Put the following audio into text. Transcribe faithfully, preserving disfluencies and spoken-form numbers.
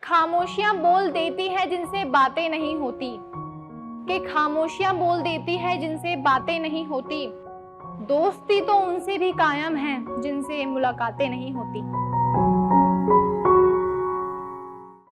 खामोशियां बोल देती है जिनसे बातें नहीं होती, कि खामोशियां बोल देती है जिनसे बातें नहीं होती। दोस्ती तो उनसे भी कायम है जिनसे मुलाकातें नहीं होती।